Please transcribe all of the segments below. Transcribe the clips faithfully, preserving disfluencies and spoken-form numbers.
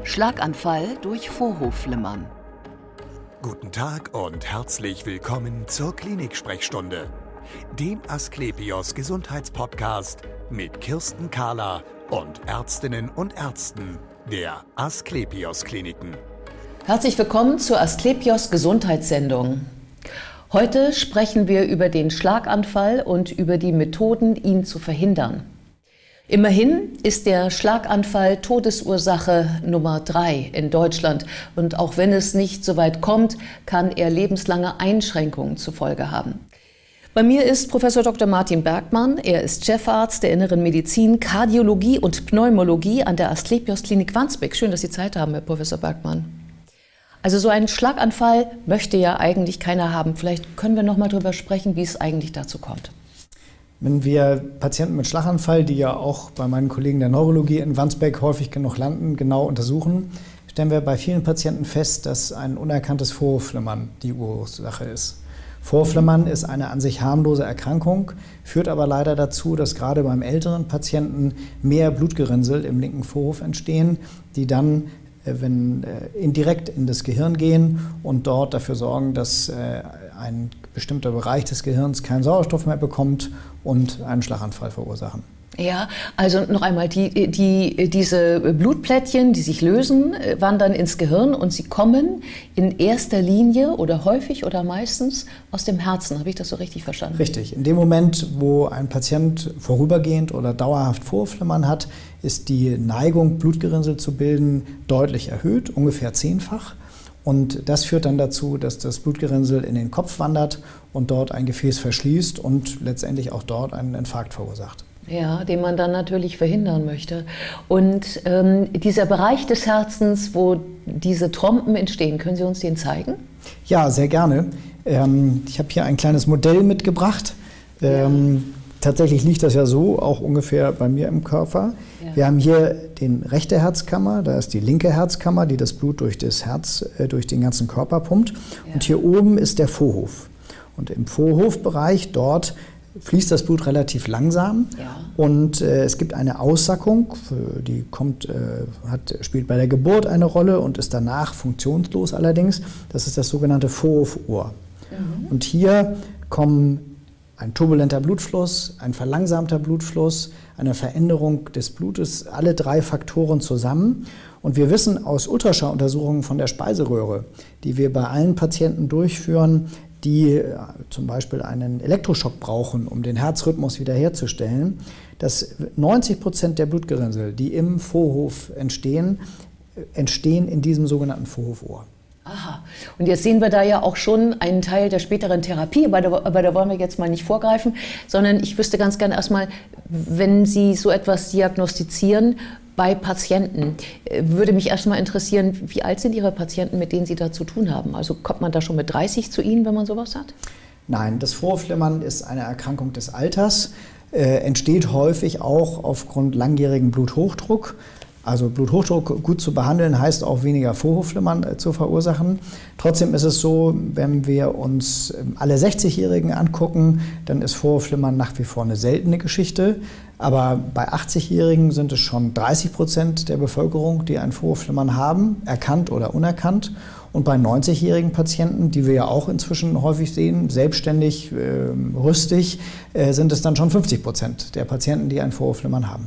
Schlaganfall durch Vorhofflimmern. Guten Tag und herzlich willkommen zur Klinik-Sprechstunde, dem Asklepios Gesundheitspodcast mit Kirsten Kahler und Ärztinnen und Ärzten der Asklepios Kliniken. Herzlich willkommen zur Asklepios Gesundheitssendung. Heute sprechen wir über den Schlaganfall und über die Methoden, ihn zu verhindern. Immerhin ist der Schlaganfall Todesursache Nummer drei in Deutschland. Und auch wenn es nicht so weit kommt, kann er lebenslange Einschränkungen zur Folge haben. Bei mir ist Professor Doktor Martin Bergmann. Er ist Chefarzt der Inneren Medizin, Kardiologie und Pneumologie an der Asklepios Klinik Wandsbek. Schön, dass Sie Zeit haben, Herr Professor Bergmann. Also so einen Schlaganfall möchte ja eigentlich keiner haben. Vielleicht können wir noch mal darüber sprechen, wie es eigentlich dazu kommt. Wenn wir Patienten mit Schlaganfall, die ja auch bei meinen Kollegen der Neurologie in Wandsbek häufig genug landen, genau untersuchen, stellen wir bei vielen Patienten fest, dass ein unerkanntes Vorhofflimmern die Ursache ist. Vorhofflimmern ist eine an sich harmlose Erkrankung, führt aber leider dazu, dass gerade beim älteren Patienten mehr Blutgerinnsel im linken Vorhof entstehen, die dann wenn äh, indirekt in das Gehirn gehen und dort dafür sorgen, dass äh, ein bestimmter Bereich des Gehirns keinen Sauerstoff mehr bekommt und einen Schlaganfall verursachen. Ja, also noch einmal, die, die, diese Blutplättchen, die sich lösen, wandern ins Gehirn und sie kommen in erster Linie oder häufig oder meistens aus dem Herzen. Habe ich das so richtig verstanden? Richtig. In dem Moment, wo ein Patient vorübergehend oder dauerhaft Vorhofflimmern hat, ist die Neigung, Blutgerinnsel zu bilden, deutlich erhöht, ungefähr zehnfach. Und das führt dann dazu, dass das Blutgerinnsel in den Kopf wandert und dort ein Gefäß verschließt und letztendlich auch dort einen Infarkt verursacht. Ja, den man dann natürlich verhindern möchte. Und ähm, dieser Bereich des Herzens, wo diese Trompen entstehen, können Sie uns den zeigen? Ja, sehr gerne. Ähm, ich habe hier ein kleines Modell mitgebracht. Ähm, ja. Tatsächlich liegt das ja so, auch ungefähr bei mir im Körper. Ja. Wir haben hier die rechte Herzkammer, da ist die linke Herzkammer, die das Blut durch das Herz, äh, durch den ganzen Körper pumpt. Ja. Und hier oben ist der Vorhof. Und im Vorhofbereich dort fließt das Blut relativ langsam, ja. und äh, es gibt eine Aussackung, die kommt, äh, hat, spielt bei der Geburt eine Rolle und ist danach funktionslos allerdings. Das ist das sogenannte Vorhofohr. Mhm. Und hier kommen ein turbulenter Blutfluss, ein verlangsamter Blutfluss, eine Veränderung des Blutes, alle drei Faktoren zusammen. Und wir wissen aus Ultraschalluntersuchungen von der Speiseröhre, die wir bei allen Patienten durchführen, die zum Beispiel einen Elektroschock brauchen, um den Herzrhythmus wiederherzustellen, dass neunzig Prozent der Blutgerinnsel, die im Vorhof entstehen, entstehen in diesem sogenannten Vorhofohr. Aha. Und jetzt sehen wir da ja auch schon einen Teil der späteren Therapie, aber da, aber da wollen wir jetzt mal nicht vorgreifen, sondern ich wüsste ganz gerne erstmal, wenn Sie so etwas diagnostizieren bei Patienten, würde mich erstmal interessieren, wie alt sind Ihre Patienten, mit denen Sie da zu tun haben? Also kommt man da schon mit dreißig zu Ihnen, wenn man sowas hat? Nein, das Vorhofflimmern ist eine Erkrankung des Alters, äh, entsteht häufig auch aufgrund langjährigen Bluthochdruck. Also Bluthochdruck gut zu behandeln, heißt auch weniger Vorhofflimmern äh, zu verursachen. Trotzdem ist es so, wenn wir uns äh, alle sechzigjährigen angucken, dann ist Vorhofflimmern nach wie vor eine seltene Geschichte. Aber bei achtzigjährigen sind es schon dreißig Prozent der Bevölkerung, die ein Vorhofflimmern haben, erkannt oder unerkannt. Und bei neunzigjährigen Patienten, die wir ja auch inzwischen häufig sehen, selbstständig, äh, rüstig, äh, sind es dann schon fünfzig Prozent der Patienten, die ein Vorhofflimmern haben.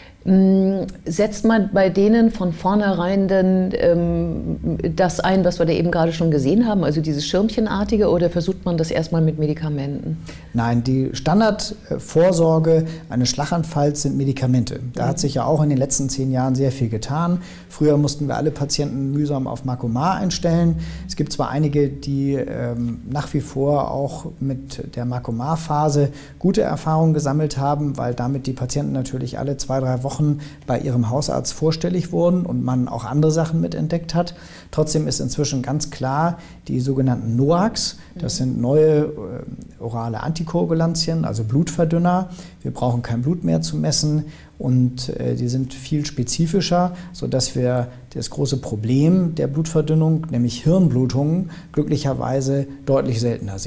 Setzt man bei denen von vornherein denn ähm, das ein, was wir da eben gerade schon gesehen haben, also dieses Schirmchenartige, oder versucht man das erstmal mit Medikamenten? Nein, die Standardvorsorge eines Schlaganfalls sind Medikamente. Da mhm. hat sich ja auch in den letzten zehn Jahren sehr viel getan. Früher mussten wir alle Patienten mühsam auf Macomar einstellen. Es gibt zwar einige, die ähm, nach wie vor auch mit der Macomar-Phase gute Erfahrungen gesammelt haben, weil damit die Patienten natürlich alle zwei, drei Wochen bei ihrem Hausarzt vorstellig wurden und man auch andere Sachen mitentdeckt hat. Trotzdem ist inzwischen ganz klar, die sogenannten NOACs, das sind neue äh, orale Antikoagulantien, also Blutverdünner. Wir brauchen kein Blut mehr zu messen und äh, die sind viel spezifischer, sodass wir das große Problem der Blutverdünnung, nämlich Hirnblutungen, glücklicherweise deutlich seltener sehen.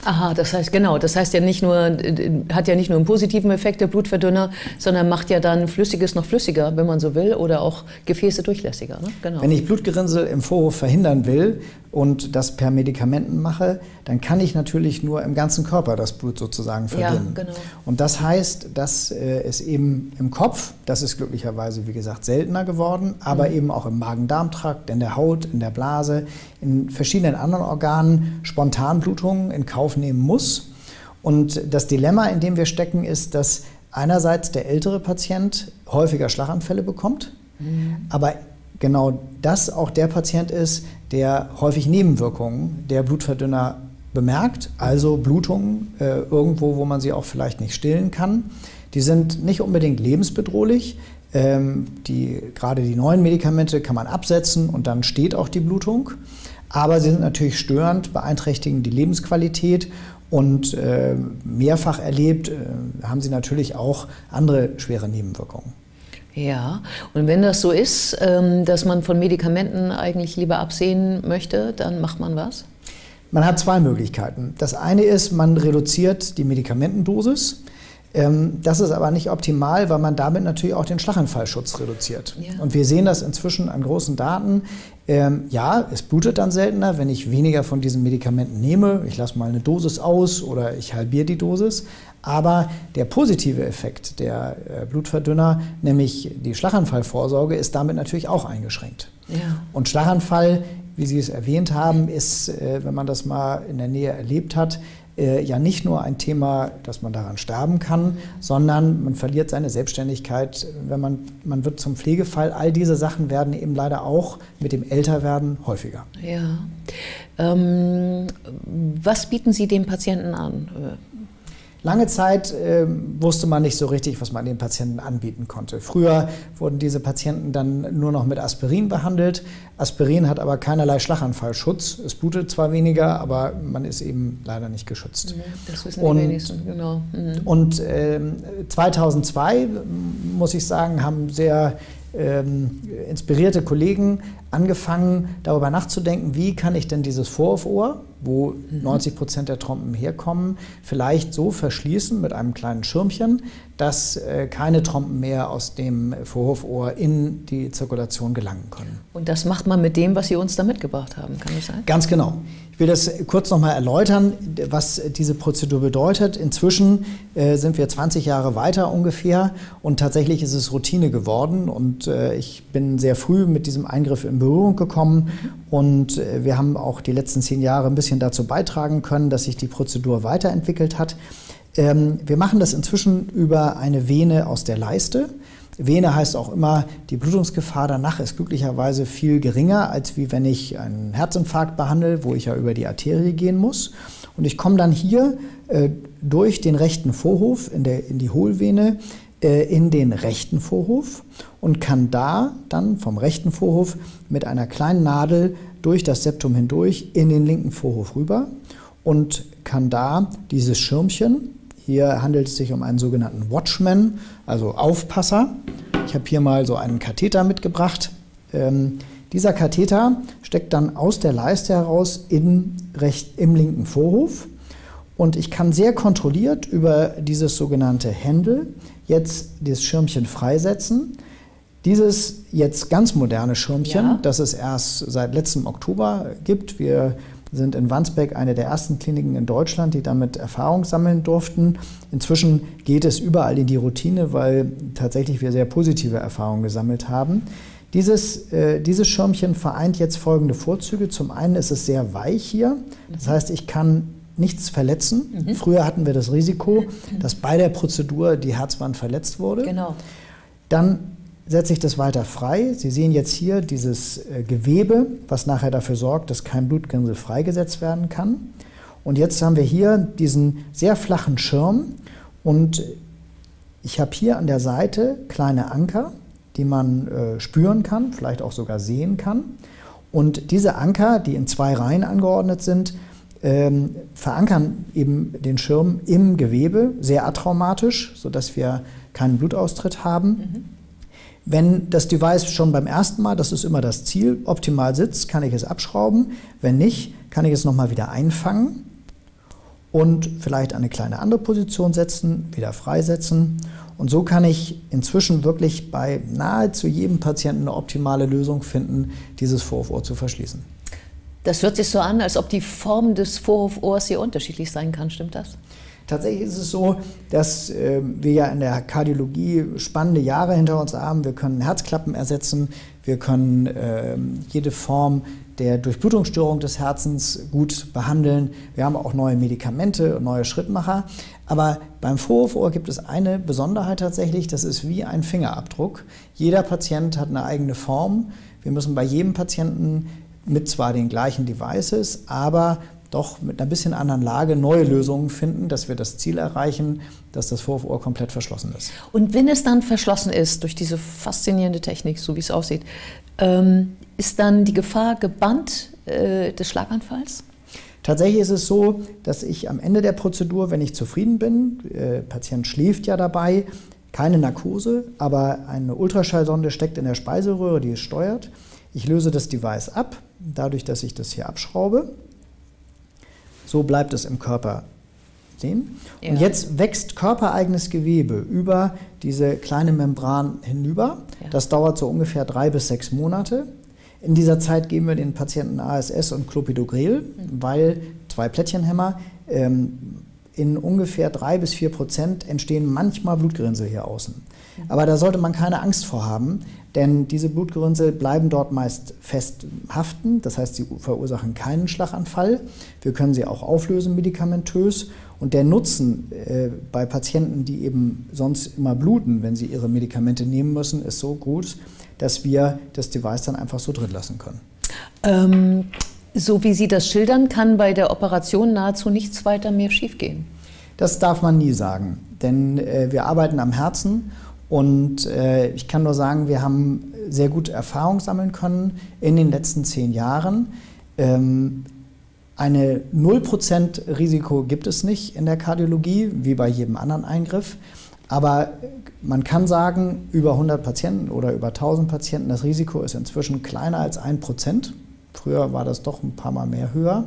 Aha, das heißt, genau, das heißt ja nicht nur, hat ja nicht nur einen positiven Effekt, der Blutverdünner, sondern macht ja dann Flüssiges noch flüssiger, wenn man so will, oder auch Gefäße durchlässiger. Ne? Genau. Wenn ich Blutgerinnsel im Vorhof verhindern will und das per Medikamenten mache, dann kann ich natürlich nur im ganzen Körper das Blut sozusagen verdünnen. Ja, genau. Und das heißt, dass äh, es eben im Kopf, das ist glücklicherweise, wie gesagt, seltener geworden, aber mhm. eben auch im Magen-Darm-Trakt, in der Haut, in der Blase, in verschiedenen anderen Organen Spontanblutungen in Kauf nehmen muss. Und das Dilemma, in dem wir stecken, ist, dass einerseits der ältere Patient häufiger Schlaganfälle bekommt, mhm. aber genau das auch der Patient ist, der häufig Nebenwirkungen der Blutverdünner bemerkt, also Blutungen äh, irgendwo, wo man sie auch vielleicht nicht stillen kann. Die sind nicht unbedingt lebensbedrohlich. Ähm, die, gerade die neuen Medikamente kann man absetzen und dann steht auch die Blutung. Aber sie sind natürlich störend, beeinträchtigen die Lebensqualität und äh, mehrfach erlebt äh, haben sie natürlich auch andere schwere Nebenwirkungen. Ja, und wenn das so ist, ähm, dass man von Medikamenten eigentlich lieber absehen möchte, dann macht man was? Man hat zwei Möglichkeiten. Das eine ist, man reduziert die Medikamentendosis. Das ist aber nicht optimal, weil man damit natürlich auch den Schlaganfallschutz reduziert. Ja. Und wir sehen das inzwischen an großen Daten. Ähm, ja, es blutet dann seltener, wenn ich weniger von diesen Medikamenten nehme. Ich lasse mal eine Dosis aus oder ich halbiere die Dosis. Aber der positive Effekt der äh, Blutverdünner, nämlich die Schlaganfallvorsorge, ist damit natürlich auch eingeschränkt. Ja. Und Schlaganfall, wie Sie es erwähnt haben, ist, äh, wenn man das mal in der Nähe erlebt hat, Äh, ja nicht nur ein Thema, dass man daran sterben kann, sondern man verliert seine Selbstständigkeit, wenn man, man wird zum Pflegefall. All diese Sachen werden eben leider auch mit dem Älterwerden häufiger. Ja. Ähm, was bieten Sie dem Patienten an? Lange Zeit äh, wusste man nicht so richtig, was man den Patienten anbieten konnte. Früher wurden diese Patienten dann nur noch mit Aspirin behandelt. Aspirin hat aber keinerlei Schlaganfallschutz. Es blutet zwar weniger, aber man ist eben leider nicht geschützt. Das wissen die und, wenigsten, genau. Mhm. Und äh, zweitausendzwei, muss ich sagen, haben sehr ähm, inspirierte Kollegen angefangen, darüber nachzudenken, wie kann ich denn dieses Vorhofohr, wo mhm. neunzig Prozent der Trompen herkommen, vielleicht so verschließen mit einem kleinen Schirmchen, dass äh, keine Trompen mehr aus dem Vorhofohr in die Zirkulation gelangen können. Und das macht man mit dem, was Sie uns da mitgebracht haben, kann das sein? Ganz genau. Ich will das kurz noch mal erläutern, was diese Prozedur bedeutet. Inzwischen äh, sind wir zwanzig Jahre weiter ungefähr und tatsächlich ist es Routine geworden und äh, ich bin sehr früh mit diesem Eingriff in Berührung gekommen und äh, wir haben auch die letzten zehn Jahre ein bisschen dazu beitragen können, dass sich die Prozedur weiterentwickelt hat. Ähm, wir machen das inzwischen über eine Vene aus der Leiste. Vene heißt auch immer, die Blutungsgefahr danach ist glücklicherweise viel geringer, als wie wenn ich einen Herzinfarkt behandle, wo ich ja über die Arterie gehen muss. Und ich komme dann hier äh, durch den rechten Vorhof in, der, in die Hohlvene äh, in den rechten Vorhof und kann da dann vom rechten Vorhof mit einer kleinen Nadel durch das Septum hindurch in den linken Vorhof rüber und kann da dieses Schirmchen, hier handelt es sich um einen sogenannten Watchman, also Aufpasser. Ich habe hier mal so einen Katheter mitgebracht. Ähm, dieser Katheter steckt dann aus der Leiste heraus in recht, im linken Vorhof. Und ich kann sehr kontrolliert über dieses sogenannte Händel jetzt das Schirmchen freisetzen. Dieses jetzt ganz moderne Schirmchen, ja, das es erst seit letztem Oktober gibt. Wir sind in Wandsbek eine der ersten Kliniken in Deutschland, die damit Erfahrung sammeln durften. Inzwischen geht es überall in die Routine, weil tatsächlich wir sehr positive Erfahrungen gesammelt haben. Dieses, äh, dieses Schirmchen vereint jetzt folgende Vorzüge. Zum einen ist es sehr weich hier, das heißt, ich kann nichts verletzen. Mhm. Früher hatten wir das Risiko, dass bei der Prozedur die Herzwand verletzt wurde. Genau. Dann setze ich das weiter frei. Sie sehen jetzt hier dieses äh, Gewebe, was nachher dafür sorgt, dass kein Blutgerinnsel freigesetzt werden kann. Und jetzt haben wir hier diesen sehr flachen Schirm und ich habe hier an der Seite kleine Anker, die man äh, spüren kann, vielleicht auch sogar sehen kann. Und diese Anker, die in zwei Reihen angeordnet sind, ähm, verankern eben den Schirm im Gewebe, sehr atraumatisch, sodass wir keinen Blutaustritt haben. Mhm. Wenn das Device schon beim ersten Mal, das ist immer das Ziel, optimal sitzt, kann ich es abschrauben. Wenn nicht, kann ich es nochmal wieder einfangen. und vielleicht eine kleine andere Position setzen, wieder freisetzen. Und so kann ich inzwischen wirklich bei nahezu jedem Patienten eine optimale Lösung finden, dieses Vorhofohr zu verschließen. Das hört sich so an, als ob die Form des Vorhofohrs hier unterschiedlich sein kann. Stimmt das? Tatsächlich ist es so, dass äh, wir ja in der Kardiologie spannende Jahre hinter uns haben. Wir können Herzklappen ersetzen, wir können äh, jede Form der Durchblutungsstörung des Herzens gut behandeln. Wir haben auch neue Medikamente und neue Schrittmacher. Aber beim Vorhofohr gibt es eine Besonderheit tatsächlich, das ist wie ein Fingerabdruck. Jeder Patient hat eine eigene Form. Wir müssen bei jedem Patienten mit zwar den gleichen Devices, aber doch mit einer bisschen anderen Lage neue Lösungen finden, dass wir das Ziel erreichen, dass das Vorhofohr komplett verschlossen ist. Und wenn es dann verschlossen ist, durch diese faszinierende Technik, so wie es aussieht, ähm, ist dann die Gefahr gebannt äh, des Schlaganfalls? Tatsächlich ist es so, dass ich am Ende der Prozedur, wenn ich zufrieden bin, der Patient schläft ja dabei, keine Narkose, aber eine Ultraschallsonde steckt in der Speiseröhre, die es steuert. Ich löse das Device ab, dadurch, dass ich das hier abschraube. So bleibt es im Körper sehen. Ja. Und jetzt wächst körpereigenes Gewebe über diese kleine Membran hinüber. Ja. Das dauert so ungefähr drei bis sechs Monate. In dieser Zeit geben wir den Patienten A S S und Clopidogrel, mhm. weil zwei Plättchenhämmer ähm, in ungefähr drei bis vier Prozent entstehen manchmal Blutgerinnsel hier außen. Mhm. Aber da sollte man keine Angst vor haben, denn diese Blutgerinnsel bleiben dort meist fest haften. Das heißt, sie verursachen keinen Schlaganfall. Wir können sie auch auflösen medikamentös. Und der Nutzen äh, bei Patienten, die eben sonst immer bluten, wenn sie ihre Medikamente nehmen müssen, ist so gut, dass wir das Device dann einfach so drin lassen können. Ähm, so wie Sie das schildern, kann bei der Operation nahezu nichts weiter mehr schiefgehen. Das darf man nie sagen, denn äh, wir arbeiten am Herzen und äh, ich kann nur sagen, wir haben sehr gute Erfahrung sammeln können in den letzten zehn Jahren. Ähm, eine null Prozent Risiko gibt es nicht in der Kardiologie, wie bei jedem anderen Eingriff. Aber man kann sagen, über hundert Patienten oder über tausend Patienten, das Risiko ist inzwischen kleiner als ein Prozent. Früher war das doch ein paar Mal mehr höher.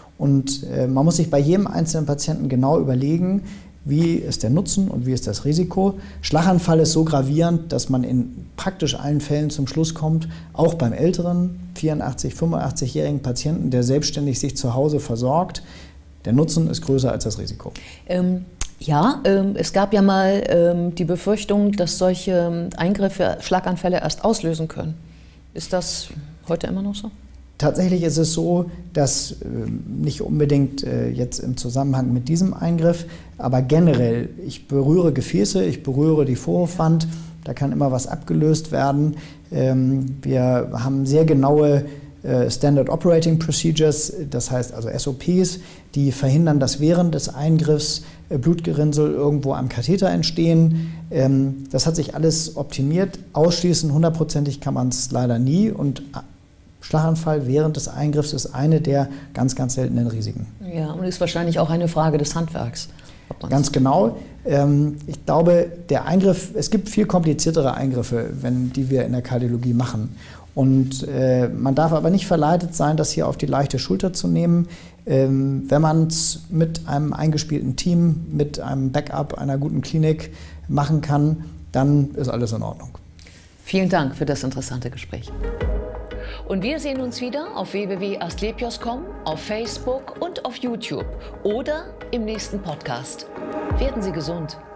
Und äh, man muss sich bei jedem einzelnen Patienten genau überlegen, wie ist der Nutzen und wie ist das Risiko. Schlaganfall ist so gravierend, dass man in praktisch allen Fällen zum Schluss kommt, auch beim älteren vierundachtzig-, fünfundachtzig-jährigen Patienten, der selbstständig sich zu Hause versorgt, der Nutzen ist größer als das Risiko. Ähm Ja, ähm, es gab ja mal ähm, die Befürchtung, dass solche ähm, Eingriffe Schlaganfälle erst auslösen können. Ist das heute immer noch so? Tatsächlich ist es so, dass äh, nicht unbedingt äh, jetzt im Zusammenhang mit diesem Eingriff, aber generell, ich berühre Gefäße, ich berühre die Vorhofwand, da kann immer was abgelöst werden. Ähm, wir haben sehr genaue äh, Standard Operating Procedures, das heißt also S O Ps, die verhindern, dass während des Eingriffs äh, Blutgerinnsel irgendwo am Katheter entstehen. Ähm, das hat sich alles optimiert. Ausschließen, hundertprozentig kann man es leider nie. Und Schlaganfall während des Eingriffs ist eine der ganz, ganz seltenen Risiken. Ja, und ist wahrscheinlich auch eine Frage des Handwerks. Ganz genau. Ähm, ich glaube, der Eingriff, es gibt viel kompliziertere Eingriffe, wenn, die wir in der Kardiologie machen. Und äh, man darf aber nicht verleitet sein, das hier auf die leichte Schulter zu nehmen. Ähm, wenn man es mit einem eingespielten Team, mit einem Backup einer guten Klinik machen kann, dann ist alles in Ordnung. Vielen Dank für das interessante Gespräch. Und wir sehen uns wieder auf w w w punkt asklepios punkt com, auf Facebook und auf YouTube oder im nächsten Podcast. Werden Sie gesund!